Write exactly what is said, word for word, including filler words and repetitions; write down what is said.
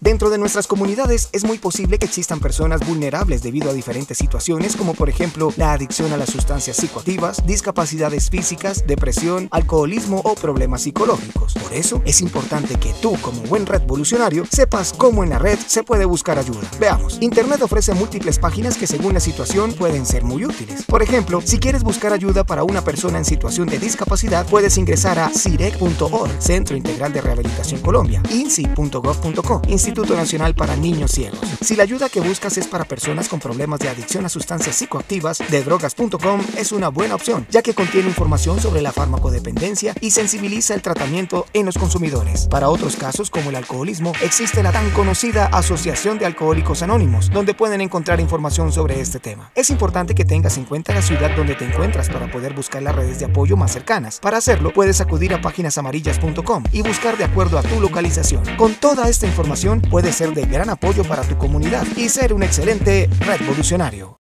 Dentro de nuestras comunidades es muy posible que existan personas vulnerables debido a diferentes situaciones, como por ejemplo la adicción a las sustancias psicoactivas, discapacidades físicas, depresión, alcoholismo o problemas psicológicos. Por eso es importante que tú, como buen red revolucionario, sepas cómo en la red se puede buscar ayuda. Veamos, Internet ofrece múltiples páginas que según la situación pueden ser muy útiles. Por ejemplo, si quieres buscar ayuda para una persona en situación de discapacidad, puedes ingresar a C I R E C punto org, Centro Integral de Rehabilitación Colombia, I N S I punto gov punto co, Instituto Nacional para Niños Ciegos. Si la ayuda que buscas es para personas con problemas de adicción a sustancias psicoactivas, de drogas punto com es una buena opción, ya que contiene información sobre la farmacodependencia y sensibiliza el tratamiento en los consumidores. Para otros casos, como el alcoholismo, existe la tan conocida Asociación de Alcohólicos Anónimos, donde pueden encontrar información sobre este tema. Es importante que tengas en cuenta la ciudad donde te encuentras para poder buscar las redes de apoyo más cercanas. Para hacerlo, puedes acudir a páginas amarillas punto com y buscar de acuerdo a tu localización. Con toda esta información, puede ser de gran apoyo para tu comunidad y ser un excelente revolucionario.